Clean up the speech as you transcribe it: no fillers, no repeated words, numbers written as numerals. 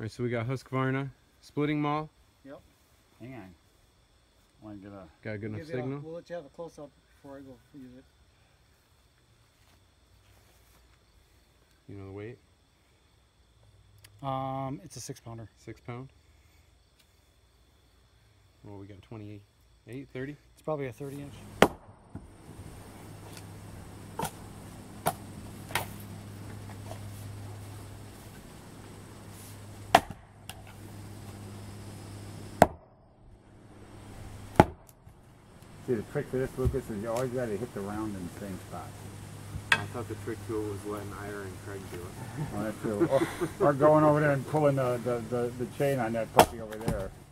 Alright, so we got Husqvarna splitting maul. Yep. Hang on. Want to get a... Got a good enough Give you signal. we'll let you have a close-up before I go use it. You know the weight? It's a 6-pounder. 6 pound. Well, we got 28, 30. It's probably a 30-inch. See, the trick for this, Lucas, is you always got to hit the round in the same spot. I thought the trick to it was letting Ira and Craig do it. Well, that's true. Or going over there and pulling the chain on that puppy over there.